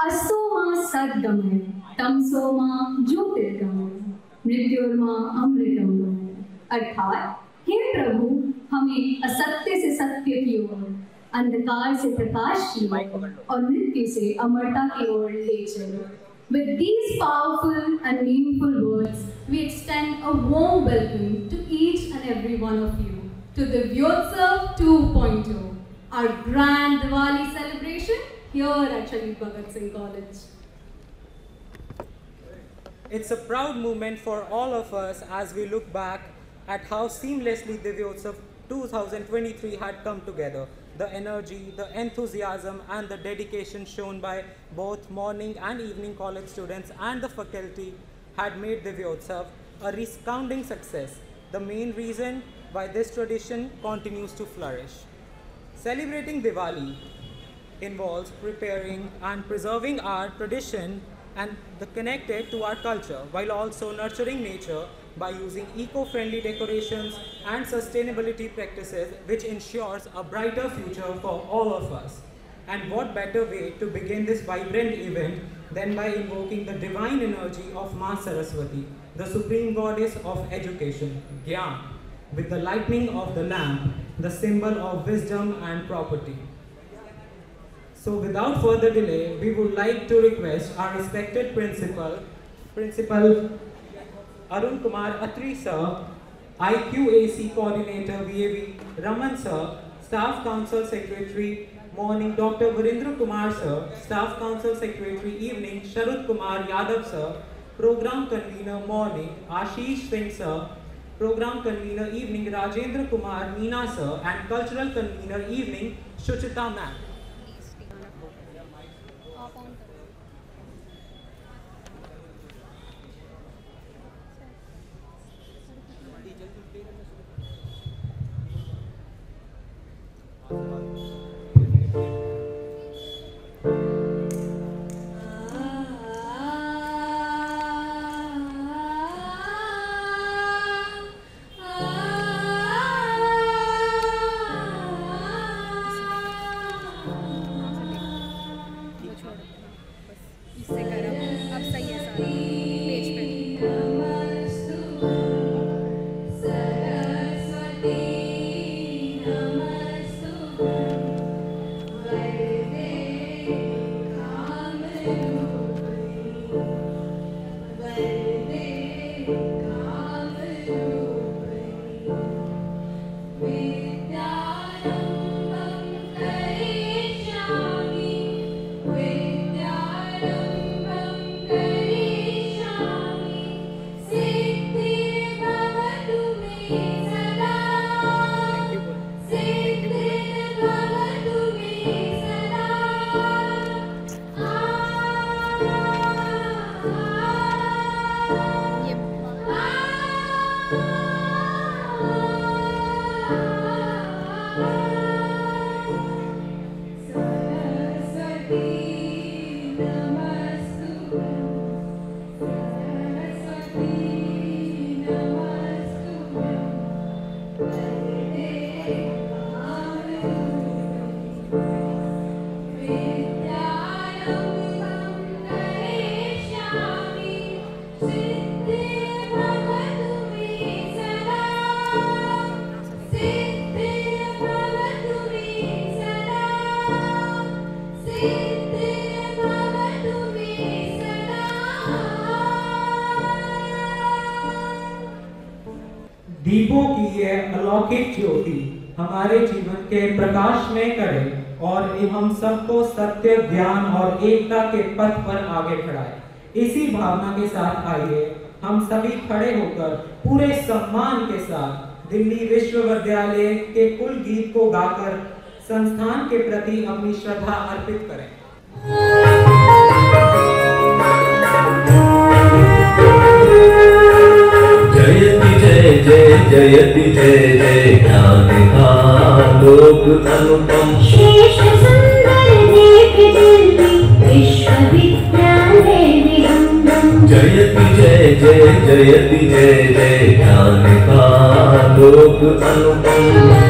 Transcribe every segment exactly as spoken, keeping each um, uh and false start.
अस्तो मा सद्गमय तमसो मा ज्योतिर्गमय मृत्युर्मा अमृतंगमय। अर्थात हे प्रभु, हमें असत्य से सत्य की ओर, अंधकार से प्रकाश की ओर और मृत्यु से अमरता की ओर ले चलो। With these powerful and meaningful words, we extend a warm welcome to each and every one of you to the Divyotsav two point oh, our grand Diwali celebration here at Shahid Bhagat Singh College. It's a proud moment for all of us as we look back at how seamlessly Divyotsav two thousand twenty-three had come together. The energy, the enthusiasm and the dedication shown by both morning and evening college students and the faculty had made Divyotsav a resounding success, the main reason why this tradition continues to flourish. Celebrating Diwali involves preparing and preserving our tradition and the connected to our culture, while also nurturing nature by using eco-friendly decorations and sustainability practices, which ensures a brighter future for all of us. And what better way to begin this vibrant event than by invoking the divine energy of Ma Saraswati, the supreme goddess of education, Gyan, with the lighting of the lamp, the symbol of wisdom and property. So without further delay, we would like to request our respected principal, Principal Arun Kumar Atri sir, I Q A C Coordinator V A V Raman sir, Staff Council Secretary Morning Doctor Virendra Kumar sir, Staff Council Secretary Evening Sharad Kumar Yadav sir, Program Convener Morning Ashish Singh sir, Program Convener Evening Rajendra Kumar Meena sir, and Cultural Convener Evening Shuchita ma'am. दीपों की यह अलौकिक ज्योति हमारे जीवन के प्रकाश में करे और हम सबको सत्य, ज्ञान और एकता के पथ पर आगे बढ़ाए। इसी भावना के साथ आइए हम सभी खड़े होकर पूरे सम्मान के साथ दिल्ली विश्वविद्यालय के कुल गीत को गाकर संस्थान के प्रति अपनी श्रद्धा अर्पित करें। जयति जय जय जयति जय जय ज्ञान का लोक अनुपम शेष सुंदर नेक दिल्ली विश्वविद्यालय निरंजन। जयति जय जय जयति जय जय ज्ञान का लोक अनुपम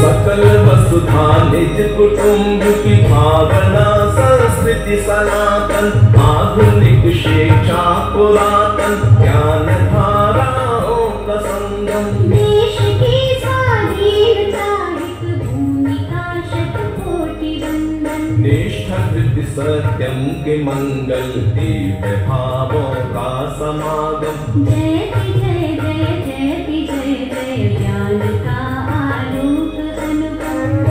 सकल वसुधा निज कुटुंब की भावना संस्कृति सनातन आधुनिक शिक्षा पुरातन ज्ञान धाराओं का संगम देश की स्वाधीनता एक भूमिका शतकोटि वंदन निष्ठा कृति सत्यम के मंगल दिव्य भावों का समागम जयति जय जय जयति जय जय ज्ञान का आलोक अनुपम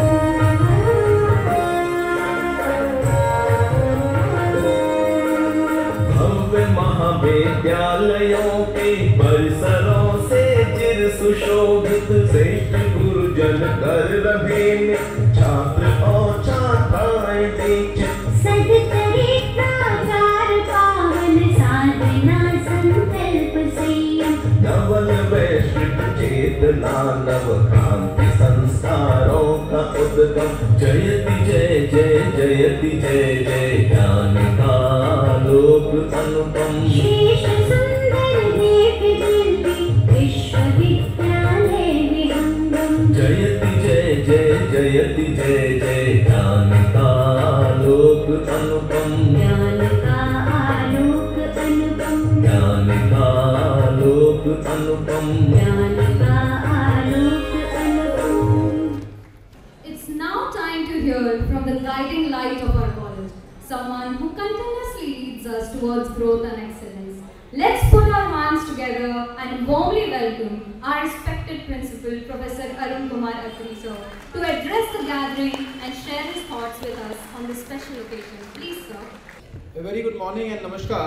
भव्य महाविद्यालयों के परिसरों से चिर सुशोभित श्रेष्ठ गुरुजन कर रहे में छात्र और छात्राएं दीक्षित सदकरे प्राचार पावन साधना संकल्प संयम नवल वैश्विक चेतना नव क्रांति संस्कारों का उद्गम जयति जय जय जयति जय जय ज्ञान का लोक अनुपम शेष सुंदर देव दिल्ली विश्वविद्यालय विहंगम जयति जय जय जयति जय जय ज्ञान का लोक अनुपम ज्ञान का आलोक अनुपम ज्ञान का लोक अनुपम ज्ञान का आलोक अनुपम It's now time to hear from the guiding light of our college, someone who continuously leads us towards growth and excellence. Let's put our hands together and warmly welcome our respected principal, Professor Arun Kumar Atri sir, to address the gathering and share his thoughts with us on this special occasion. Please, sir. A very good morning and नमस्कार।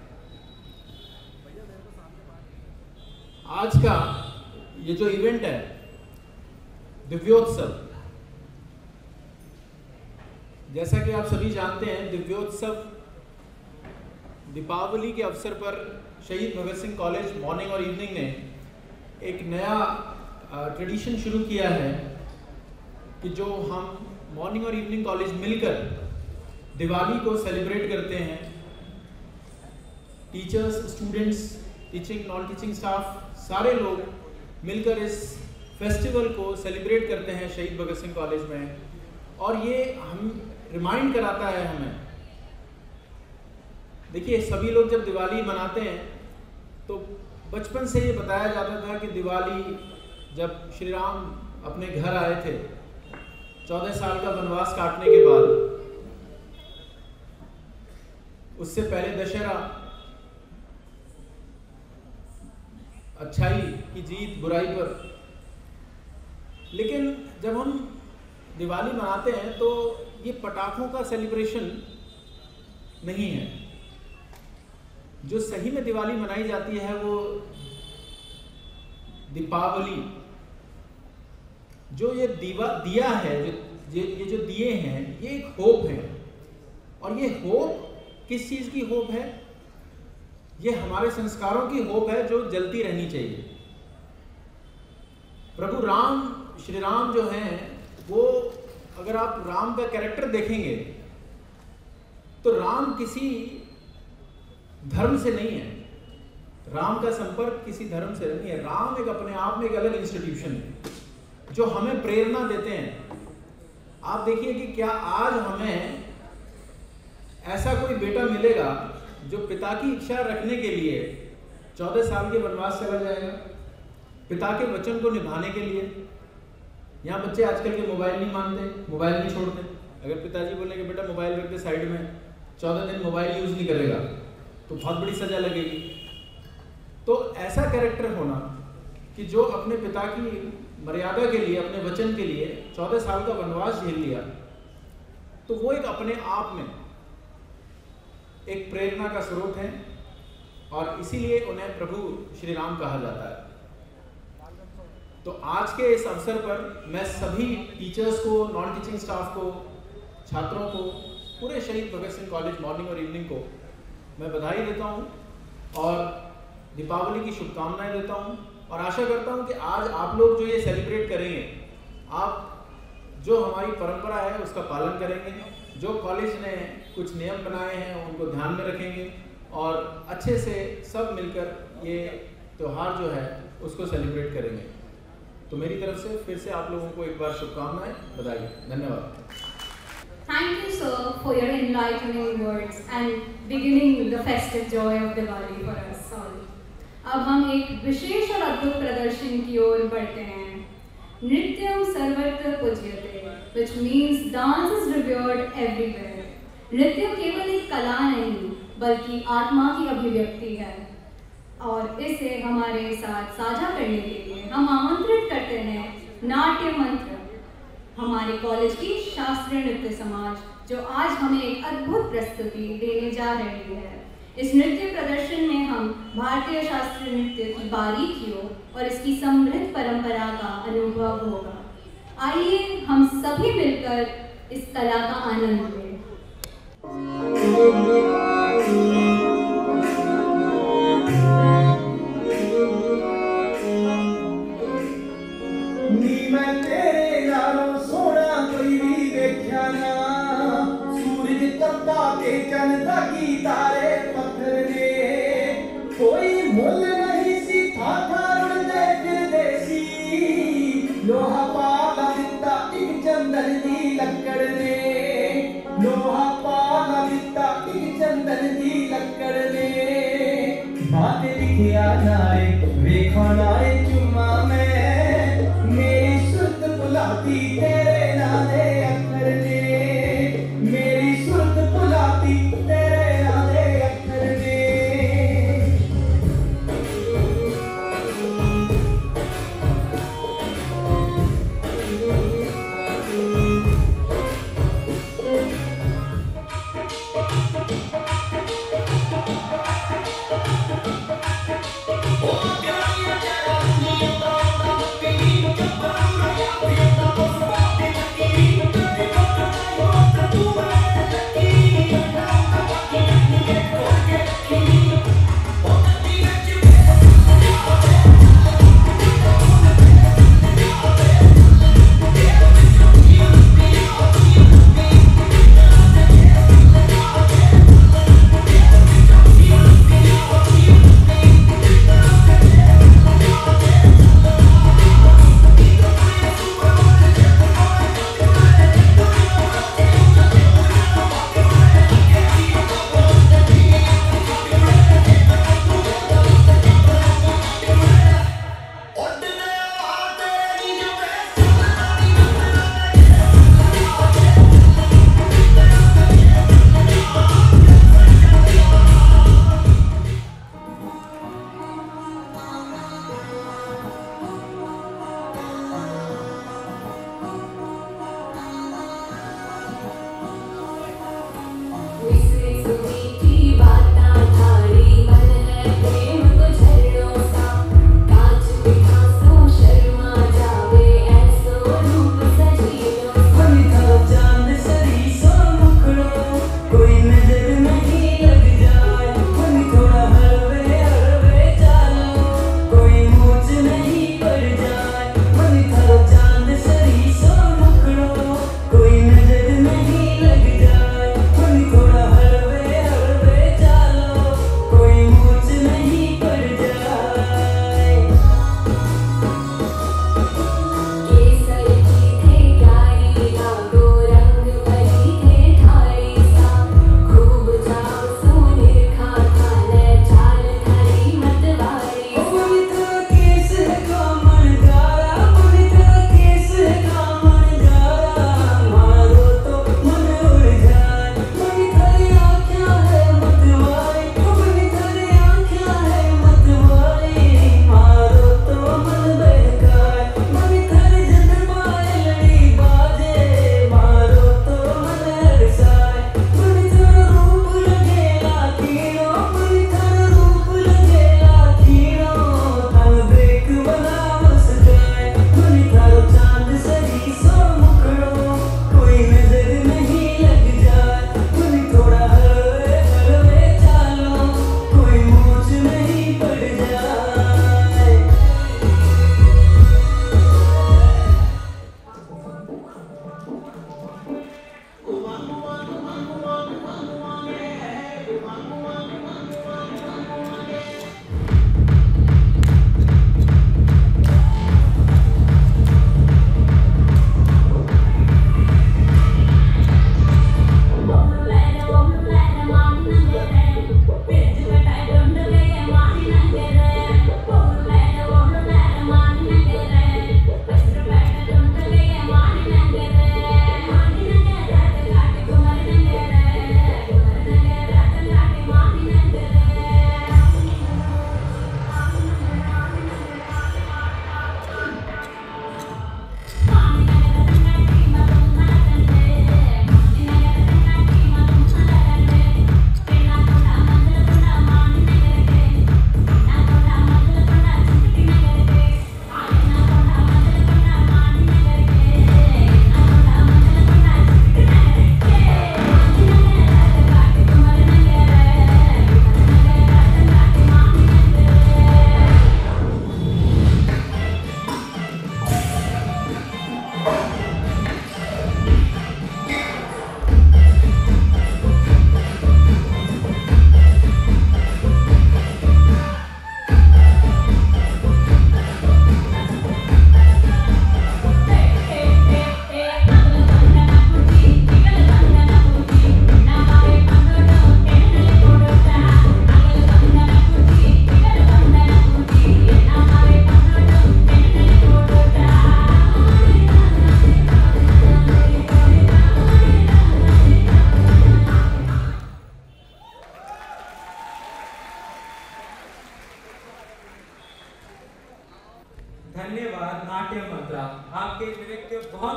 आज का ये जो event है दिव्योत्सव, जैसा कि आप सभी जानते हैं, दिव्योत्सव दीपावली के अवसर पर शहीद भगत सिंह कॉलेज मॉर्निंग और इवनिंग ने एक नया ट्रेडिशन शुरू किया है कि जो हम मॉर्निंग और इवनिंग कॉलेज मिलकर दिवाली को सेलिब्रेट करते हैं। Teachers, students, teaching, non teaching staff, सारे लोग मिलकर इस फेस्टिवल को सेलिब्रेट करते हैं शहीद भगत सिंह कॉलेज में। और ये हम रिमाइंड कराता है हमें, देखिए सभी लोग जब दिवाली मनाते हैं तो बचपन से ये बताया जाता था कि दिवाली जब श्री राम अपने घर आए थे चौदह साल का वनवास काटने के बाद, उससे पहले दशहरा, अच्छाई की जीत बुराई पर। लेकिन जब हम दिवाली मनाते हैं तो ये पटाखों का सेलिब्रेशन नहीं है। जो सही में दिवाली मनाई जाती है वो दीपावली, जो ये दीवा दिया है, जो ये, ये जो दिए हैं, ये एक होप है। और ये होप किस चीज की होप है? ये हमारे संस्कारों की होप है जो जलती रहनी चाहिए। प्रभु राम, श्री राम जो हैं, वो अगर आप राम का कैरेक्टर देखेंगे तो राम किसी धर्म से नहीं है, राम का संपर्क किसी धर्म से नहीं है। राम एक अपने आप में एक अलग इंस्टीट्यूशन है जो हमें प्रेरणा देते हैं। आप देखिए कि क्या आज हमें ऐसा कोई बेटा मिलेगा जो पिता की इच्छा रखने के लिए चौदह साल के वनवास चला जाएगा, पिता के वचन को निभाने के लिए। यहाँ बच्चे आजकल के मोबाइल नहीं मानते, मोबाइल नहीं छोड़ते। अगर पिताजी बोले कि बेटा मोबाइल रख दे साइड में, चौदह दिन मोबाइल यूज नहीं करेगा तो बहुत बड़ी सजा लगेगी। तो ऐसा कैरेक्टर होना कि जो अपने पिता की मर्यादा के लिए, अपने वचन के लिए चौदह साल का वनवास झेल लिया, तो वो एक अपने आप में एक प्रेरणा का स्रोत है और इसीलिए उन्हें प्रभु श्री राम कहा जाता है। तो आज के इस अवसर पर मैं सभी टीचर्स को, नॉन टीचिंग स्टाफ को, छात्रों को, पूरे शहीद भगत सिंह कॉलेज मॉर्निंग और इवनिंग को मैं बधाई देता हूं और दीपावली की शुभकामनाएं देता हूं। और आशा करता हूं कि आज आप लोग जो ये सेलिब्रेट करेंगे, आप जो हमारी परंपरा है उसका पालन करेंगे, जो कॉलेज ने कुछ नियम बनाए हैं उनको ध्यान में रखेंगे और अच्छे से सब मिलकर ये त्यौहार जो है उसको सेलिब्रेट करेंगे। तो मेरी तरफ से फिर से आप लोगों को एक बार शुभकामनाएं, बधाई, धन्यवाद। Thank you, sir, for your enlightening words and beginning the festive joy of Diwali for us all. अब हम एक विशेष और अद्भुत प्रदर्शन की ओर बढ़ते हैं। नृत्यम सर्वत्र पूज्यते, which means dance is revered everywhere. नृत्य केवल एक कला नहीं, बल्कि आत्मा की अभिव्यक्ति है। और इसे हमारे साथ साझा करने के लिए हम आमंत्रित करते हैं नाट्य मंत्र, हमारे कॉलेज की शास्त्रीय नृत्य समाज, जो आज हमें एक अद्भुत प्रस्तुति देने जा रही है। इस नृत्य प्रदर्शन में हम भारतीय शास्त्रीय नृत्य की बारीकियों और इसकी समृद्ध परंपरा का अनुभव होगा। आइए हम सभी मिलकर इस कला का आनंद लें। चंदा की तारे पत्थर ने कोई मुल नहीं सी था दे फिर देसी लोहा पाला दिता एक चंदन दी लक्कड़ ने लोहा पाला दिता एक चंदन दी लक्कड़ ने बात लिखिया नारे वेखा नारे चुम्मा में मेरी सुरत बुलाती तेरे नारे अखर ने मेरी सुरत बुलाती तेरे नारे अखर ने Oh,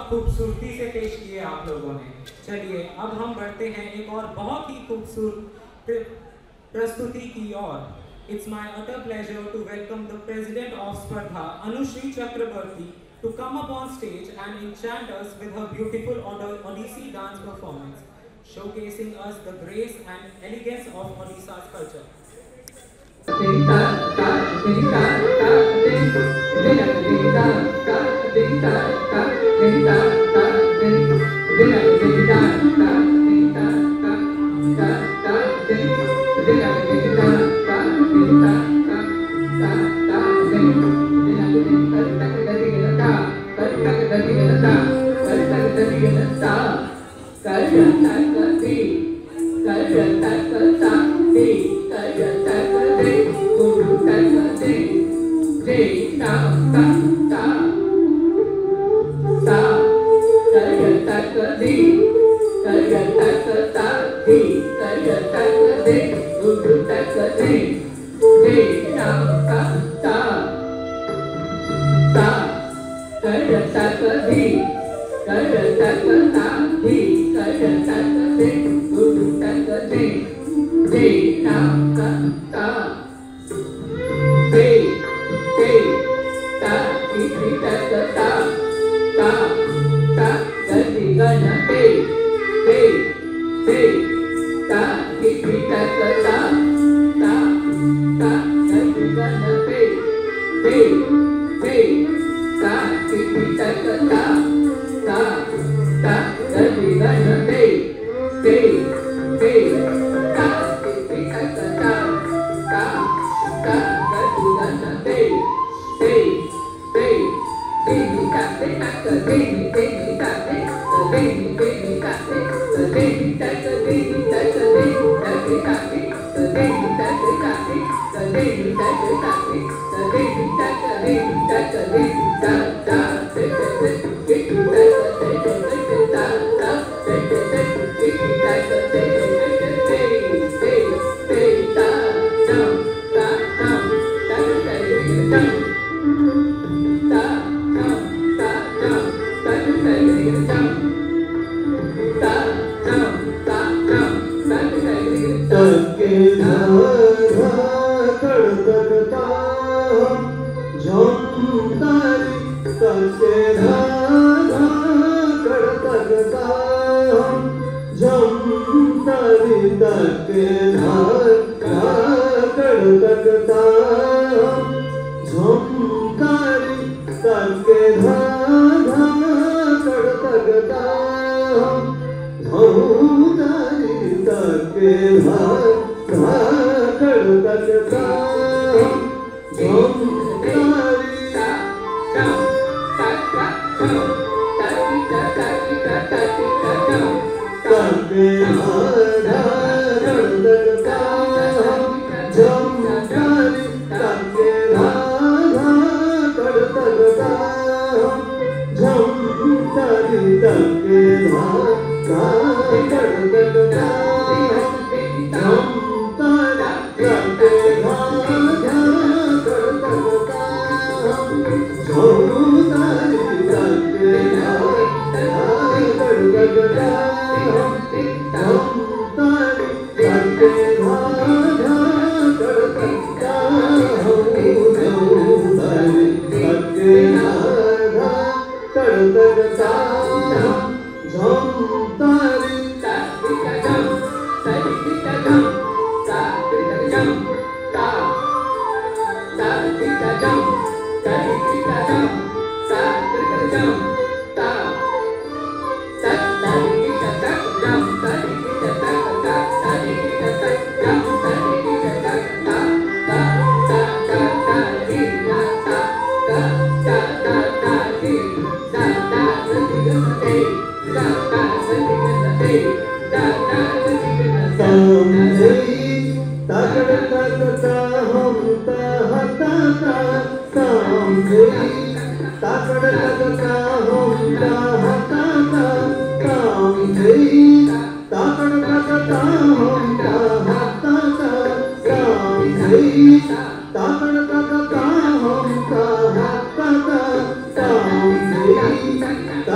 बहुत खूबसूरती से पेश किए आप लोगों ने। चलिए अब हम बढ़ते हैं एक और बहुत ही खूबसूरत प्रस्तुति की ओर। It's my utter pleasure to welcome the president of Spardha, Anushri Chakrabarti, to come up on stage and enchant us with her beautiful Odissi dance performance, showcasing us the grace and elegance of Odisha's culture. Ta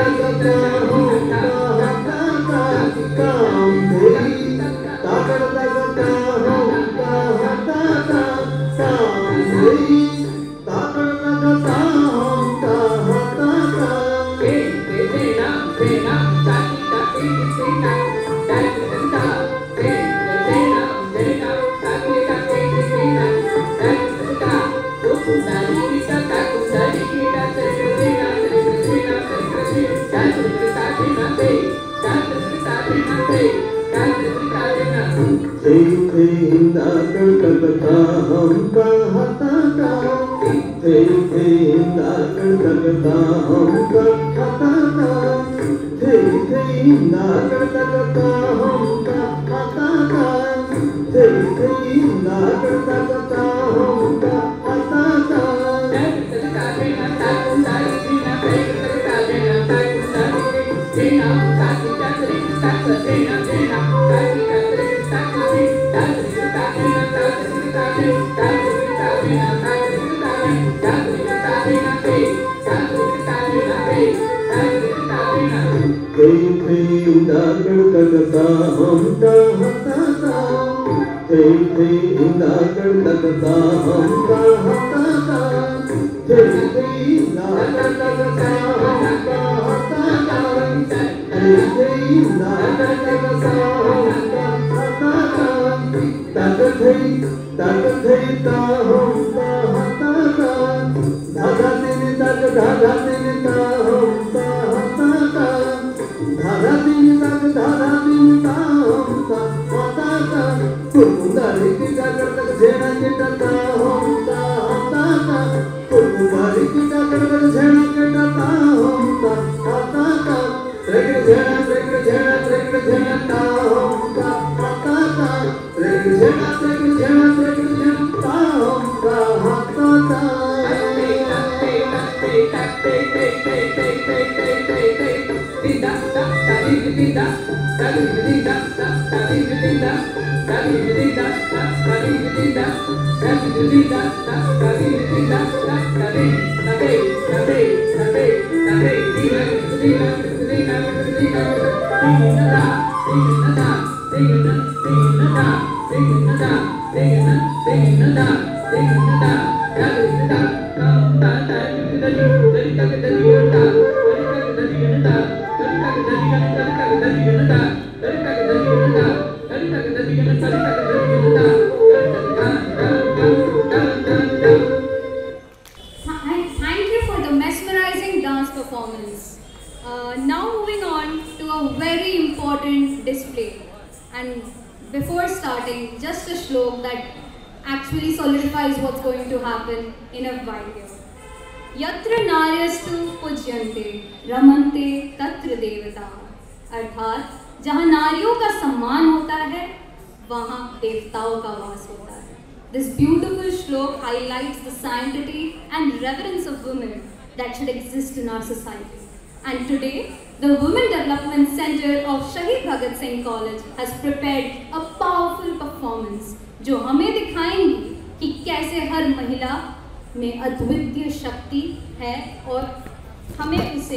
That should exist in our society. And today, the Women Development Center of Shahid Bhagat Singh College has prepared a powerful performance जो हमें दिखाएंगी कि कैसे हर महिला में अद्वितीय शक्ति है और हमें उसे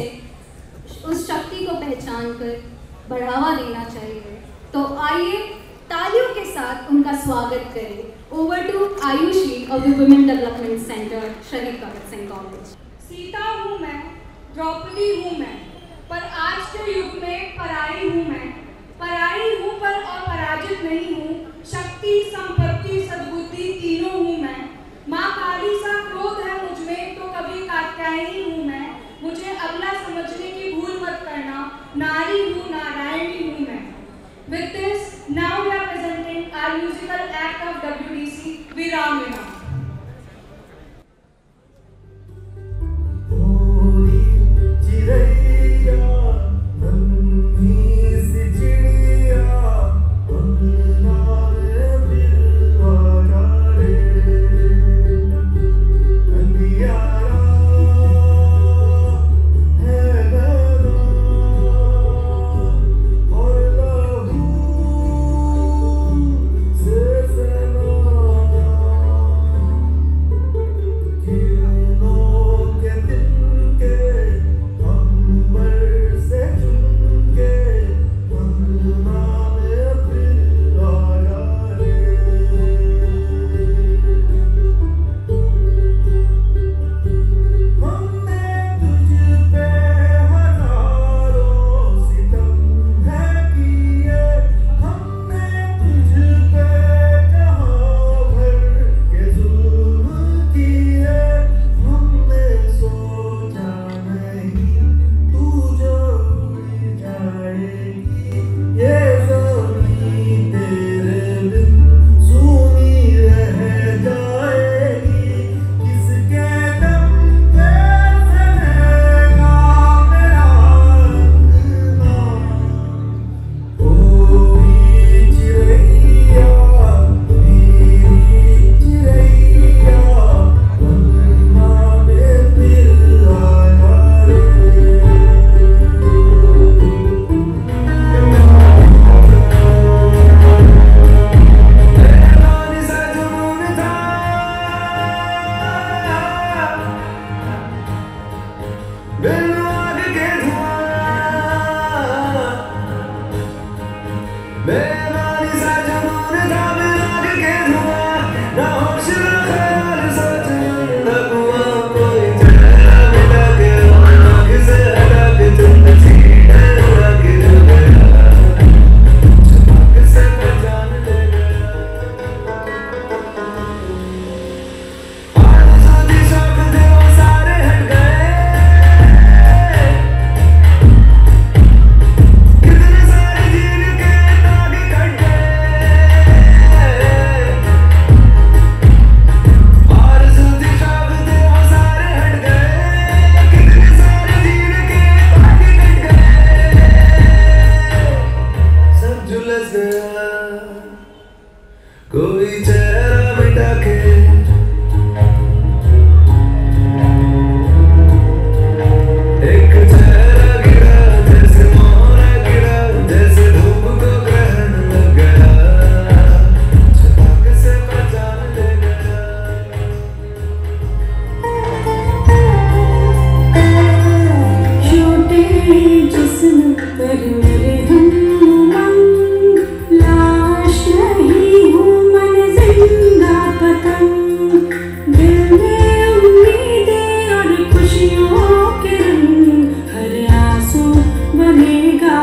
उस शक्ति को पहचान कर बढ़ावा देना चाहिए। तो आइए तालियों के साथ उनका स्वागत करें। Over to Ayushi of the Women Development Center, Shahid Bhagat Singh College. Sita हूँ मैं, द्रौपदी हूँ मैं, पर आज के युग में पराई हूँ मैं। पराई हूँ पर अपराजित नहीं हूँ, शक्ति संपत्ति सद्बुद्धि तीनों हूँ मैं। माँ काली सा क्रोध है मुझ में तो कभी कात्यायनी हूँ मैं। मुझे अगला समझने की भूल मत करना, नारी हूँ नारायणी हूँ मैं। With this, now we are presenting our musical act of W D C, Viramina. Say, say no.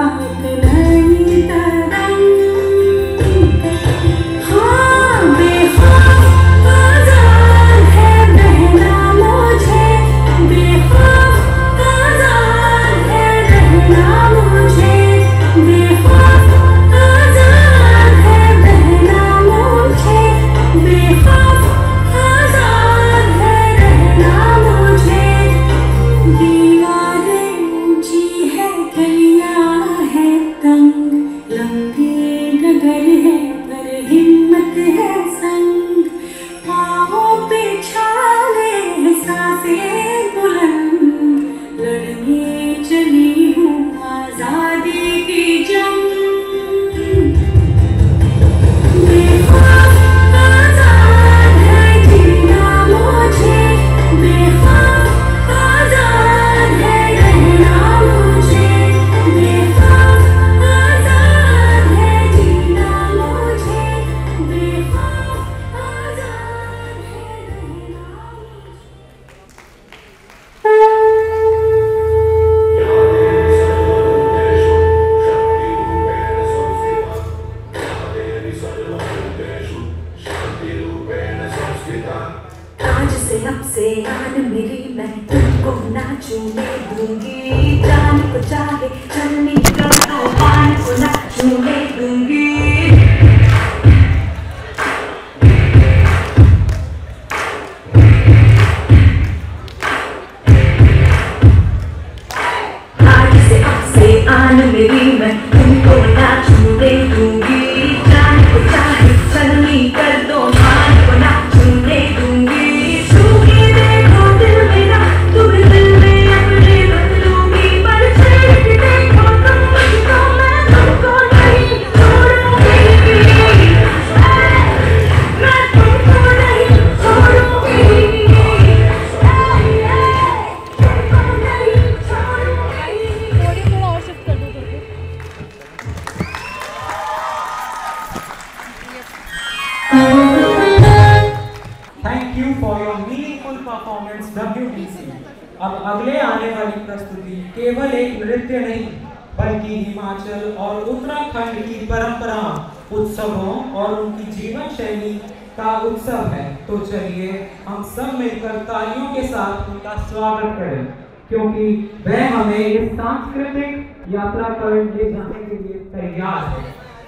क्योंकि वह हमें इस सांस्कृतिक यात्रा पर ले जाने के लिए तैयार है।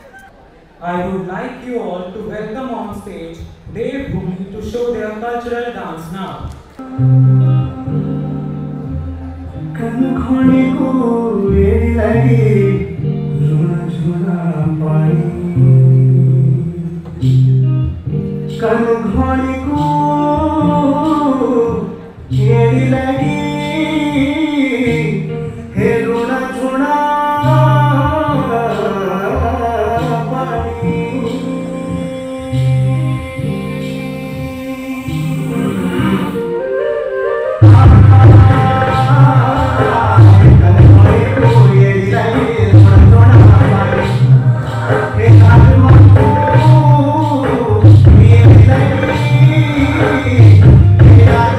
I would like you all to welcome on stage Dev Bhumi to show their cultural dance now. कनखोने को मेरी लगी झुना झुना पानी, कनखोने को मेरी लगी हे रोना झुना पानी। कनखोने को मेरी लगी झुना झुना पानी, हे कनखोने को मेरी लगी याद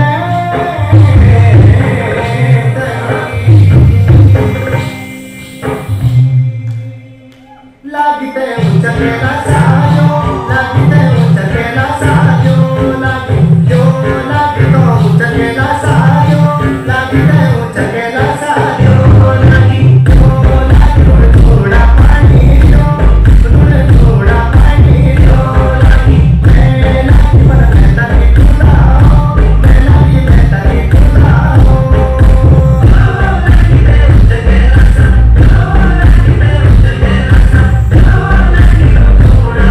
लागते चलेला साजो, लागते चलेला साजो, लागी जो लागतो चलेला साजो, लागते चलेला साजो, लागी जो लागतो थोड़ा पानी दो, थोड़ा थोड़ा पानी दो, लागी मैं लागी पर मैं तभी खुलाओ, मैं लागी मैं तभी खुलाओ, लागते चलेला साजो, लागते चलेला साजो,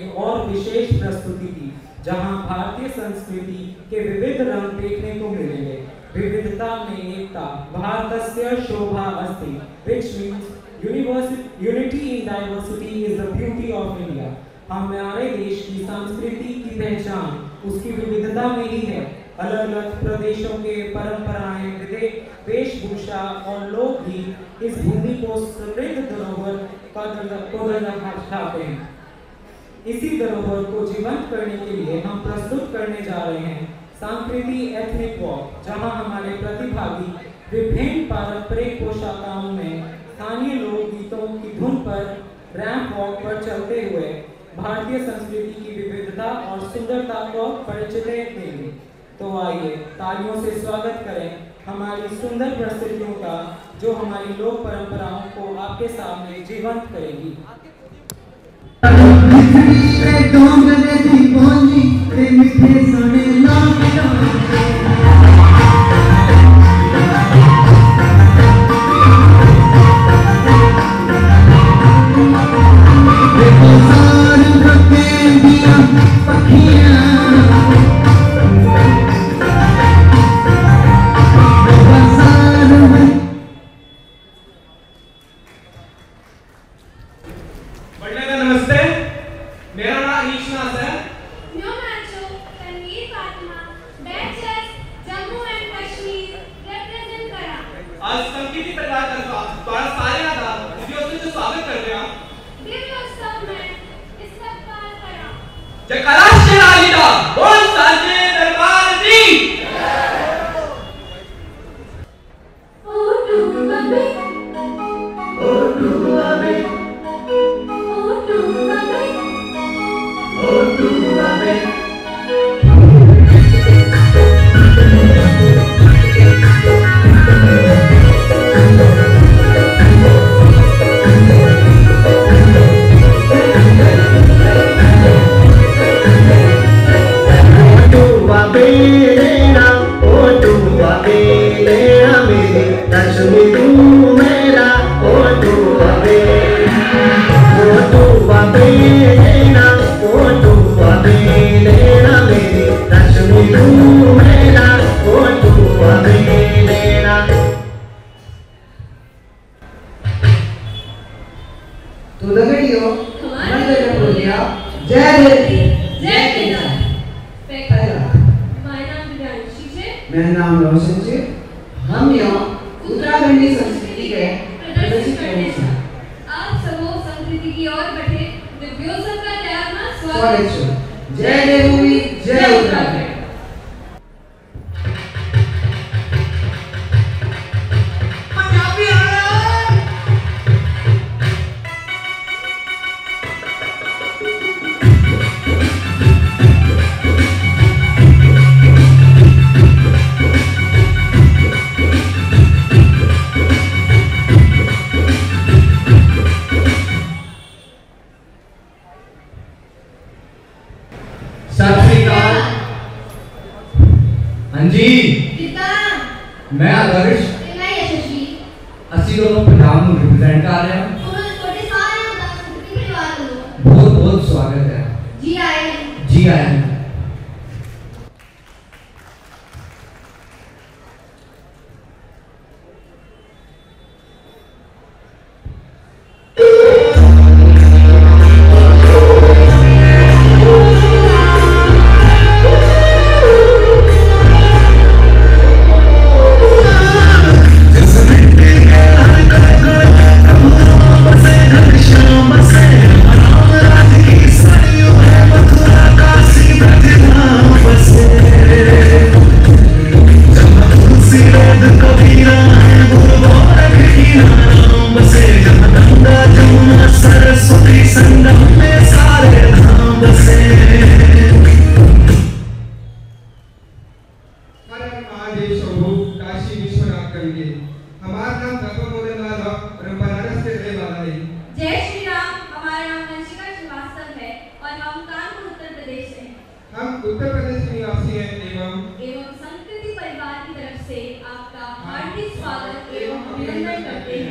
एक और विशेष प्रस्तुति की, जहां भारतीय संस्कृति के विविध रंग देखने को मिलेंगे। विविधता में एकता, भारतस्य शोभा अस्ति, which means unity in diversity is the beauty of India। हमारे देश की संस्कृति की पहचान उसकी विविधता में ही है। अलग अलग प्रदेशों के परंपराएं, वेशभूषा और लोकगीत इस भूमि को समृद्ध धरोहर का दर्शाते हैं। इसी धरोहर को जीवंत करने के लिए हम प्रस्तुत करने जा रहे हैं सांस्कृतिक एथनिक वॉक, जहां हमारे प्रतिभागी विभिन्न पारंपरिक पोशाकों में स्थानीय लोकगीतों की धुन पर रैंप वॉक पर चलते हुए भारतीय संस्कृति की विविधता और सुंदरता को परिचय देंगे। तो आइए तालियों से स्वागत करें हमारी सुंदर प्रस्तुतियों का, जो हमारी लोक परंपराओं को आपके सामने जीवंत करेगी।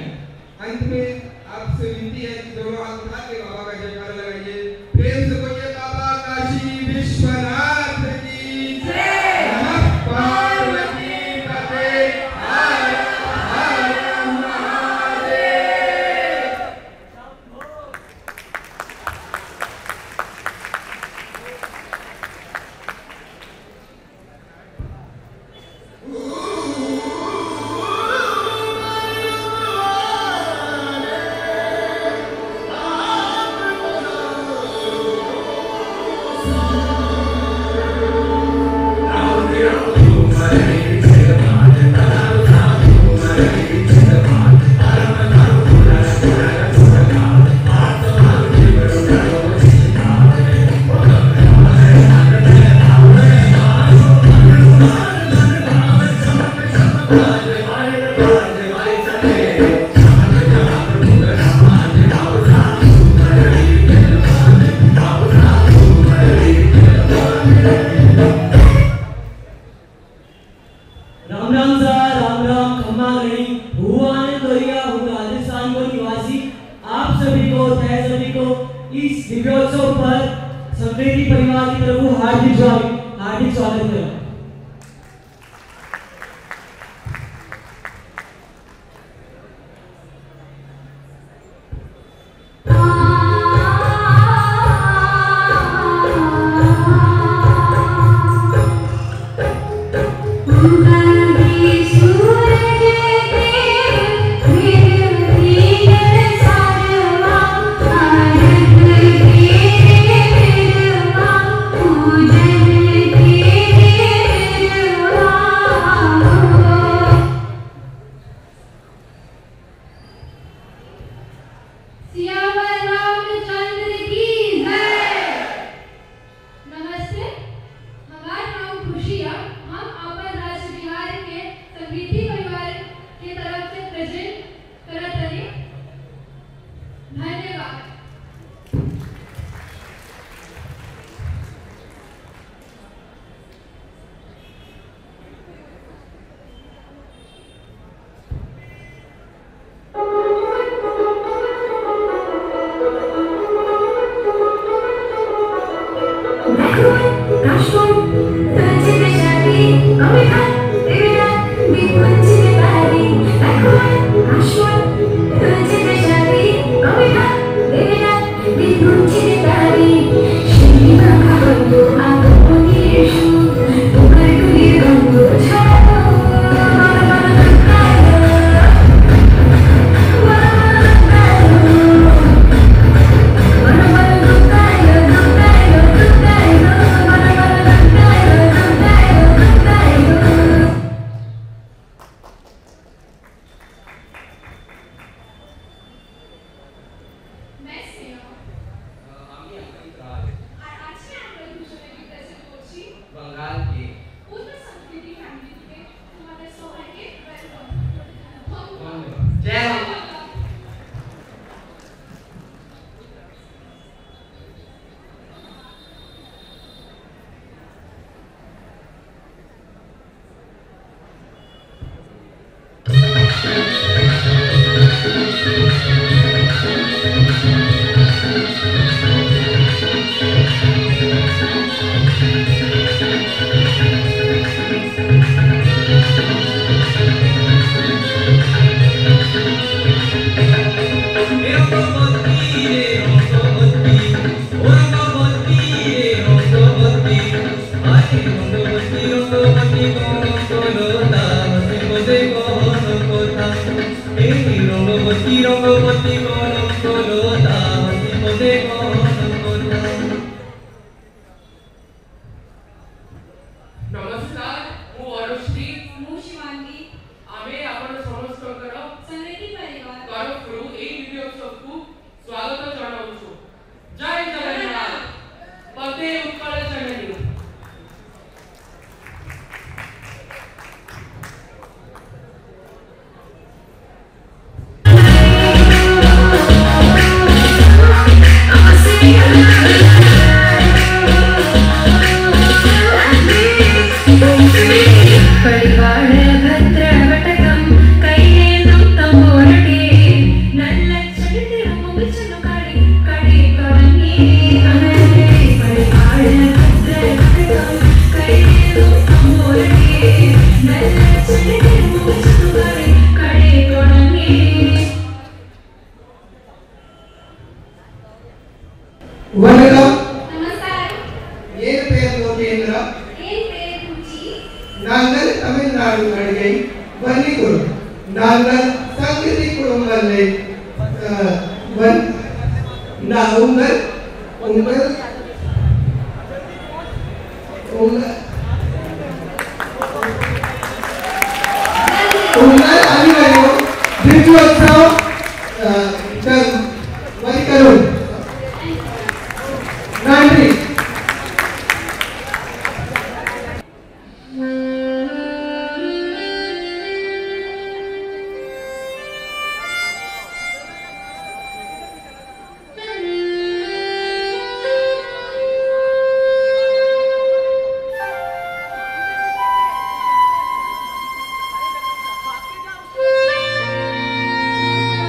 अंत में आपसे विनती है कि दोनों हाथ उठा के बाबा का जयकारा लगाइए, प्रेम से बोलिए संवेदी परिवार की तरफ हार्दिक स्वागत हार्दिक स्वागत करें। Thank you.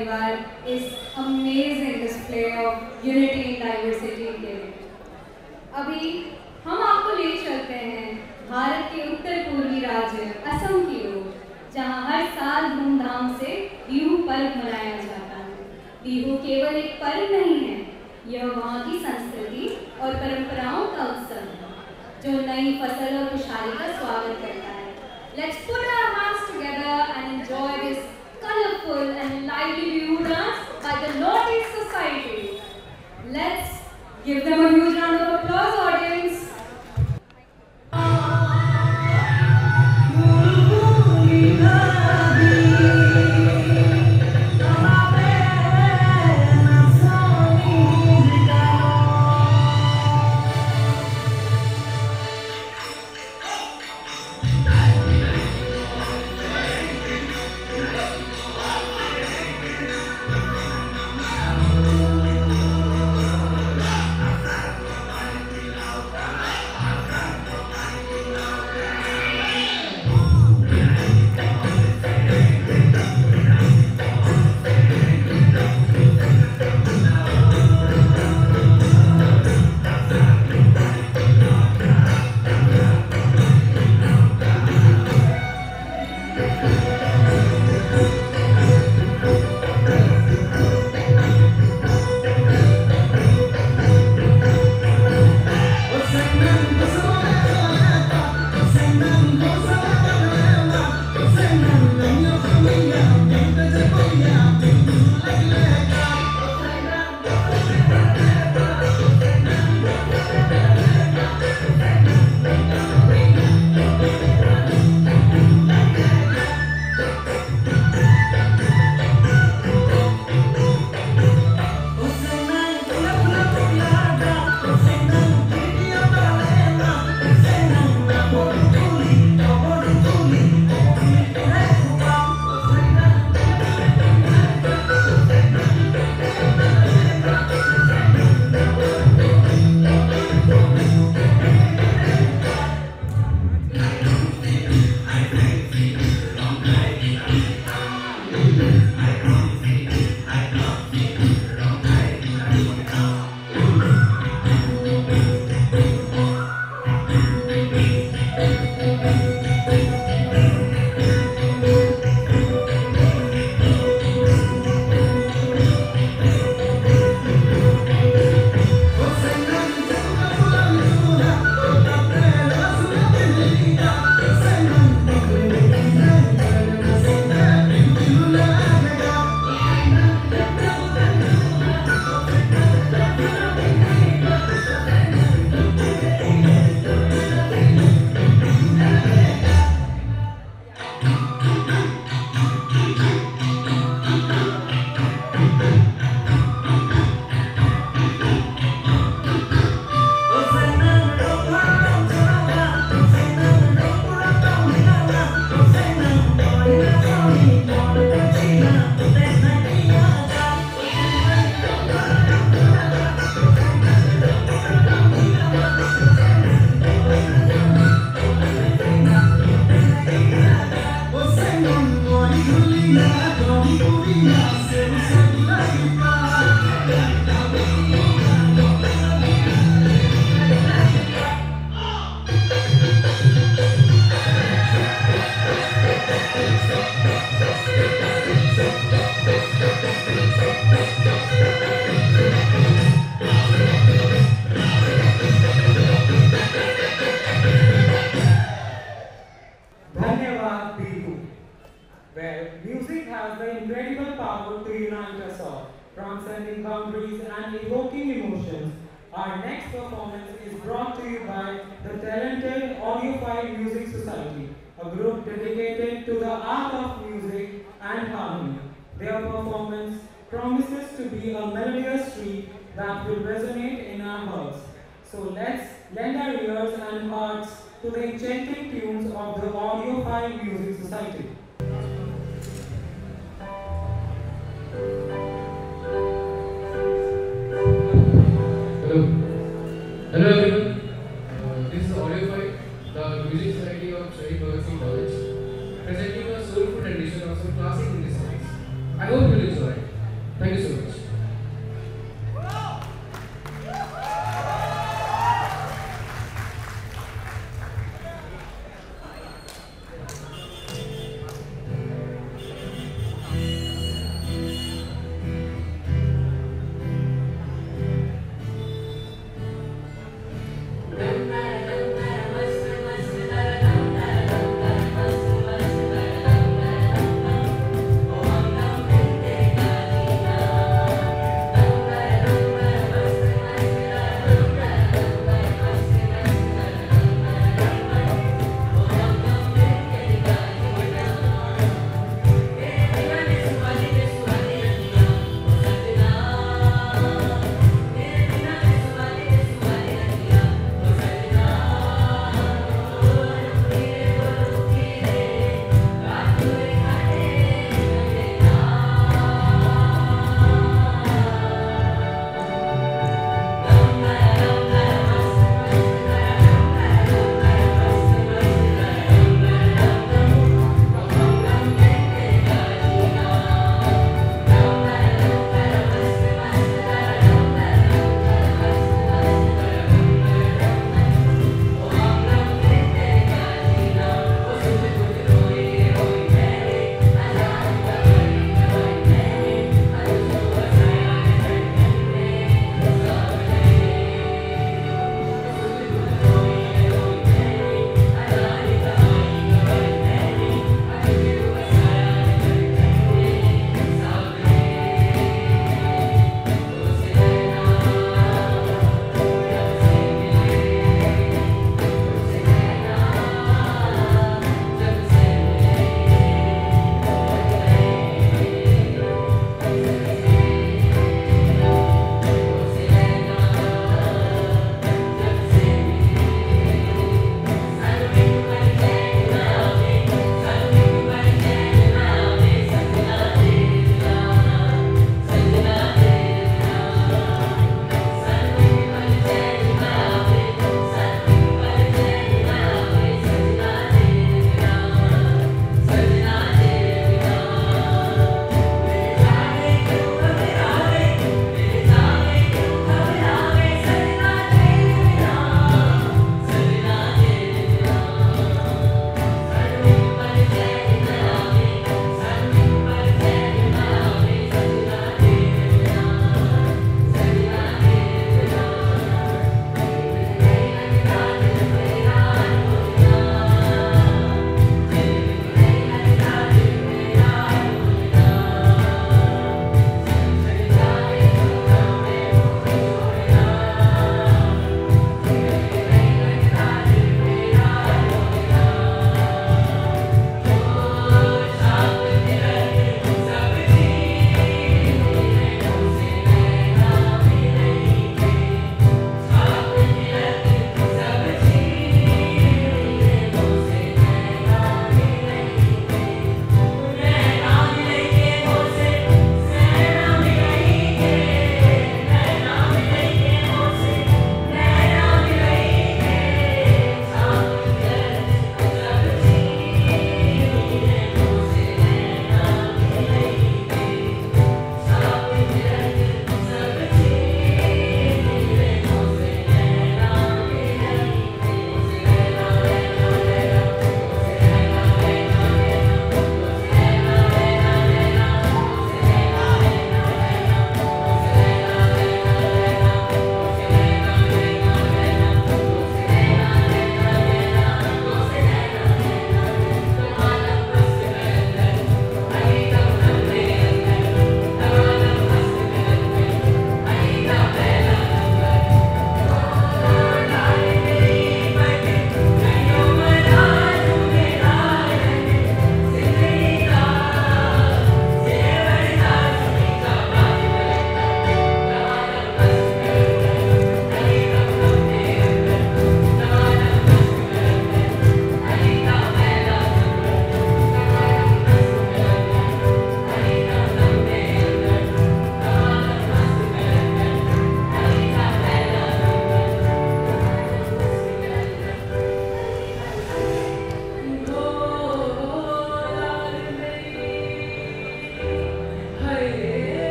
परिवार इस amazing display of unity in diversity के लिए। अभी हम आपको ले चलते हैं भारत के उत्तर पूर्वी राज्य असम की ओर, जहां हर साल धूमधाम से बिहू पर्व मनाया जाता है। बिहू केवल एक पर्व नहीं है, यह वहाँ की संस्कृति और परंपराओं का उत्सव है जो नई फसल और खुशहाली का स्वागत करता है। Let's put our hands together and enjoy this colorful and lively bihu dance by the Northeast Society. Let's give them a huge round of applause, audience. Transcending boundaries and evoking emotions. Our next performance is brought to you by the talented Audiophile Music Society, a group dedicated to the art of music and harmony. Their performance promises to be a melodious treat that will resonate in our hearts. So let's lend our ears and hearts to the enchanting tunes of the Audiophile Music Society. Hello. Hello everyone. Uh, this is Audiophile, the Music Society of Shahid Bhagat Singh College, presenting a soulful rendition of some classic Hindi songs. I hope you will enjoy it.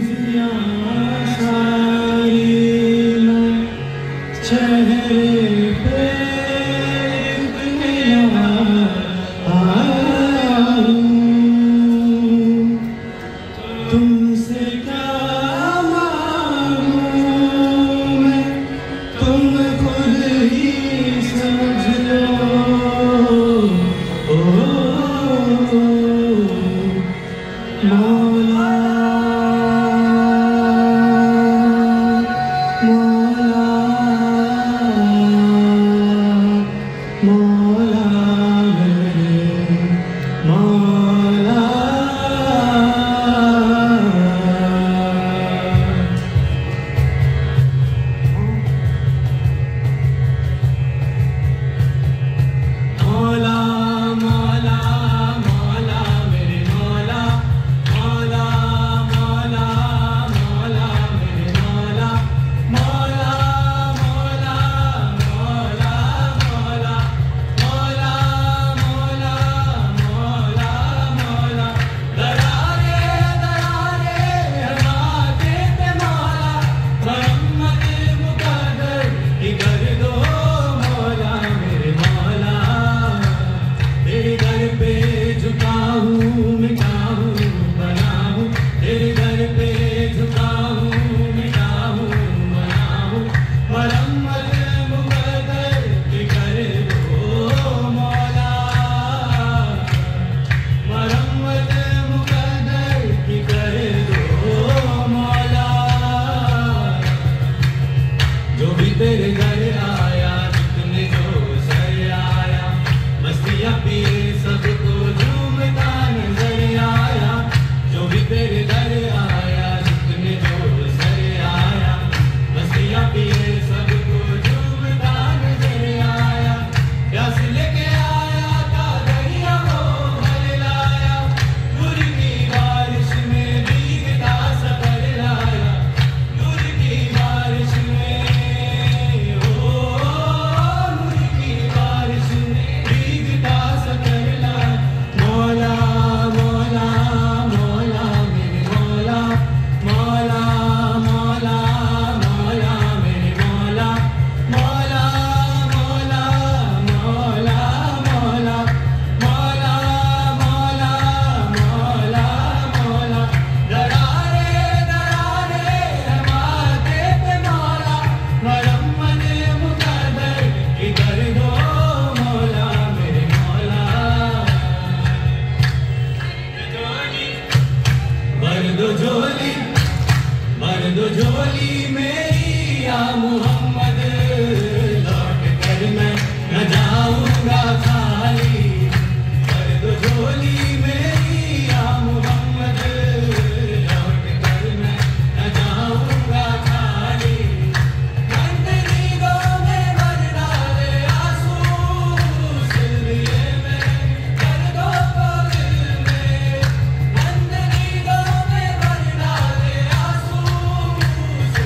आंसू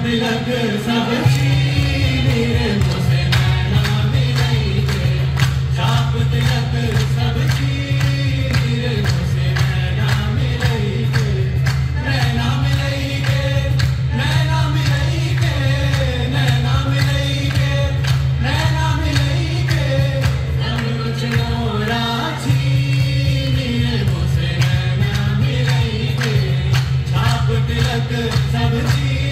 तिलक सब चीनी रे मोसे नैना मिलई के छाप तिलक सब चीनी रे मोसे नैना मिलई के नैना मिलई के नैना मिलई के नैना मिलई के नैना मिलई के सब कुछ मोरा छीनी रे मोसे नैना मिलई के छाप तिलक सब चीनी